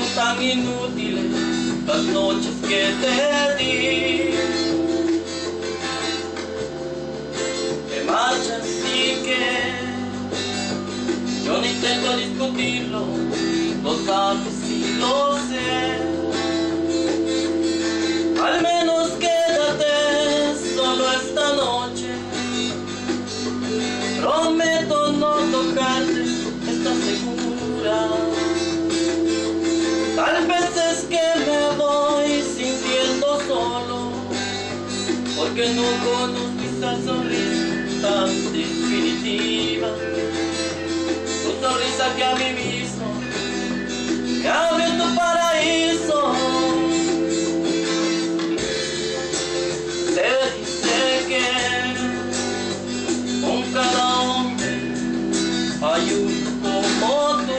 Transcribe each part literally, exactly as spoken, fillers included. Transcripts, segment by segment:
tan inútiles las noches que te di. Te marchas y que yo no intento discutirlo, lo sabes y lo sé. Al menos quédate solo esta noche. Prometo no tocarte, ¿estás segura? Tal vez es que me voy sintiendo solo, porque no conozco esa sonrisa tan definitiva. Tu sonrisa que a mí mismo me abrió tu paraíso. Se dice que con cada hombre hay uno como tú.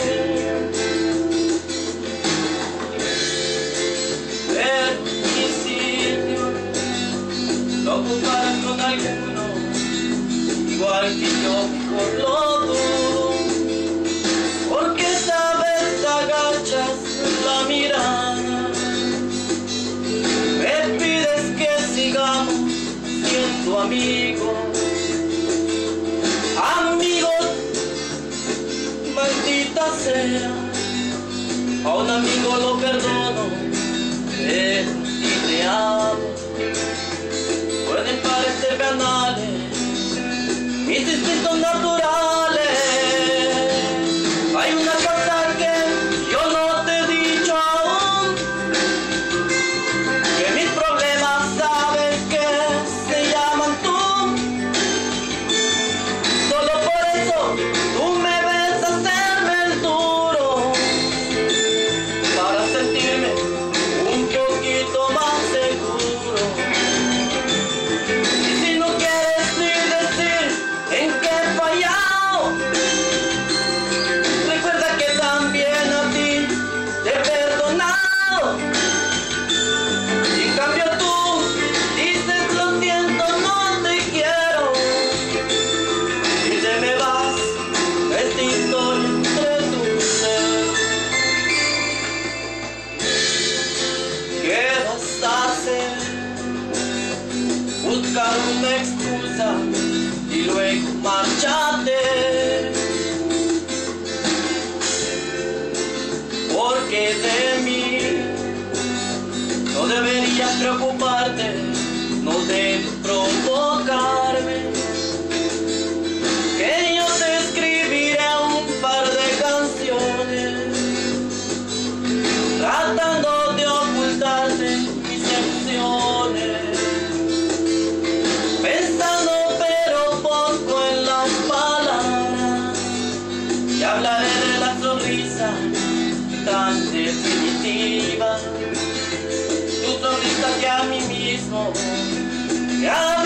Pero mi sitio lo ocuparás con alguno, igual que yo mejor lo dudo, porque esta vez agachas la mirada, me pides que sigamos siendo amigos, amigos, maldita sea. A un amigo lo perdono, pero si te amo. Pueden parecer banales mis instintos naturales. Hay una cosa que yo no te he dicho aún, que mis problemas sabes que se llaman tú. Solo por eso tú me ves hacerme el duro, para sentirme un poquito más seguro. Y si no quieres ni decir en qué he fallado, recuerda que también a ti te he perdonado. Y en cambio tú dices lo siento, no te quiero, y te me vas, esta historia entre tú y yo. ¿Qué vas a hacer? Buscar una excusa y luego márchate, porque de mí no deberías preocuparte, no debes provocarme, que yo te escribiré un par de canciones tratando de ocultarte mis emociones, pensando pero poco en las palabras, y hablaré de la sonrisa tan definitiva, tu sonrisa que a mí mismo me ha